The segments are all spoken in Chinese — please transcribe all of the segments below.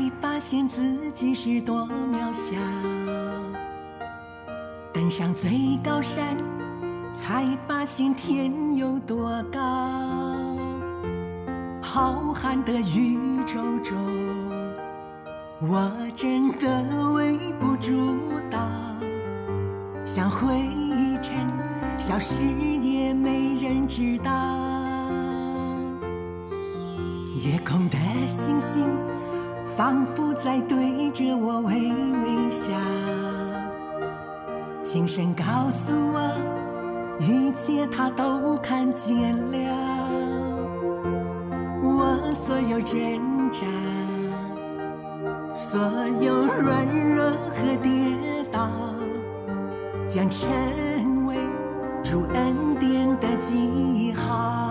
发现自己是多渺小。登上最高山，才发现天有多高。浩瀚的宇宙中，我真的微不足道，像灰尘消失也没人知道。夜空的星星仿佛在对着我微微笑，轻声告诉我，一切他都看见了。我所有挣扎，所有软弱和跌倒，将成为主恩典的记号。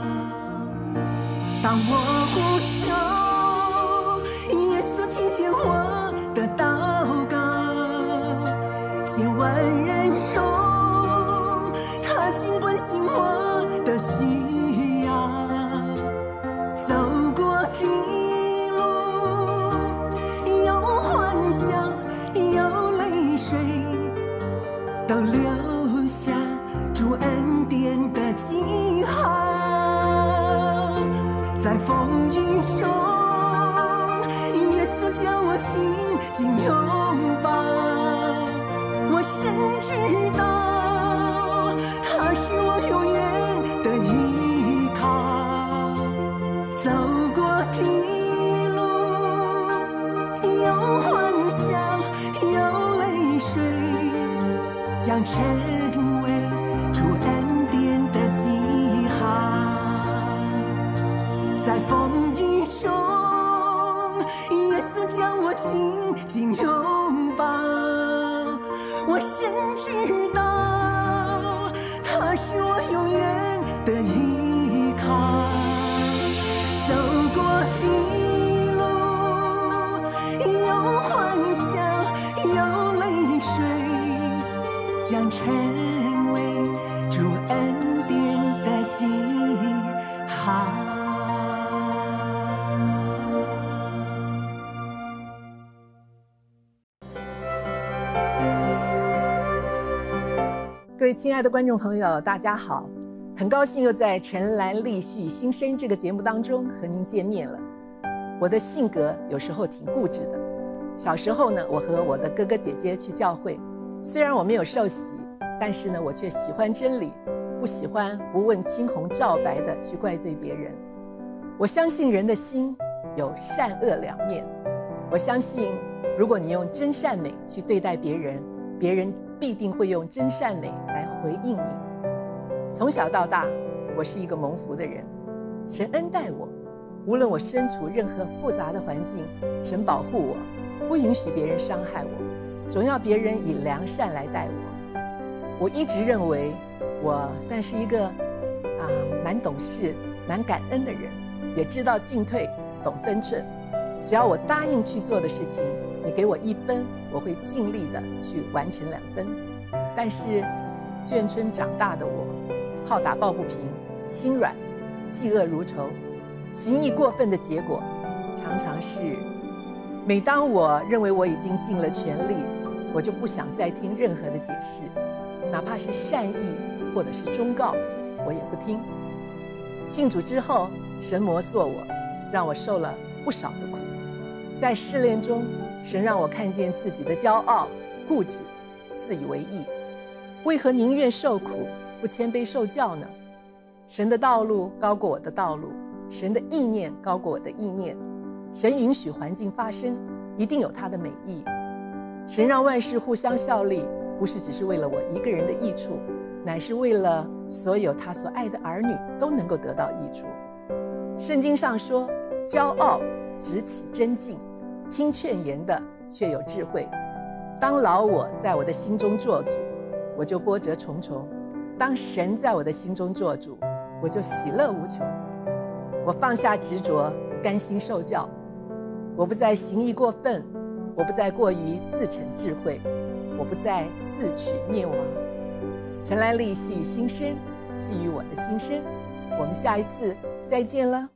当我呼求，耶稣听见我的祷告，千万人中，他尽关心我的需要。走过的路，有欢笑，有泪水，都留下主恩典的记号。在风雨中，耶稣将我紧紧拥抱，我深知道他是我永远的依靠。走过的路，有欢笑，有泪水，将成为主恩典的记号。在风雨中，耶稣将我紧紧拥抱，我深知道他是我永远的依靠。走过的路，有欢笑，有泪水，将成为主恩典的记号。 各位亲爱的观众朋友，大家好，很高兴又在陈兰丽细语心声这个节目当中和您见面了。我的性格有时候挺固执的。小时候呢，我和我的哥哥姐姐去教会，虽然我没有受洗，但是呢，我却喜欢真理，不喜欢不问青红皂白的去怪罪别人。我相信人的心有善恶两面，我相信如果你用真善美去对待别人，别人必定会用真善美来回应你。从小到大，我是一个蒙福的人，神恩待我，无论我身处任何复杂的环境，神保护我，不允许别人伤害我，总要别人以良善来待我。我一直认为我算是一个蛮懂事、蛮感恩的人，也知道进退，懂分寸。只要我答应去做的事情，你给我1分，我会尽力的去完成2分。但是眷村长大的我，好打抱不平，心软，嫉恶如仇，行义过分的结果，常常是每当我认为我已经尽了全力，我就不想再听任何的解释，哪怕是善意或者是忠告，我也不听。信主之后，神磨塑我，让我受了不少的苦。在试炼中，神让我看见自己的骄傲、固执、自以为意。为何宁愿受苦，不谦卑受教呢？神的道路高过我的道路，神的意念高过我的意念。神允许环境发生，一定有他的美意。神让万事互相效力，不是只是为了我一个人的益处，乃是为了所有他所爱的儿女都能够得到益处。圣经上说，骄傲直起真境，听劝言的却有智慧。当老我在我的心中做主，我就波折重重；当神在我的心中做主，我就喜乐无穷。我放下执着，甘心受教。我不再行义过分，我不再过于自逞智慧，我不再自取灭亡。陈兰丽细语心声，细语我的心声。我们下一次再见了。